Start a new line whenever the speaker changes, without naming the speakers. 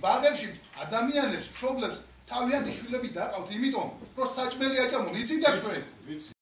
ბაღებში ადამიანებს, მშობლებს თავიანთი შვილები დაყავთ, იმიტომ რომ საჭმელი აჭამონ, იცით და თქვენ?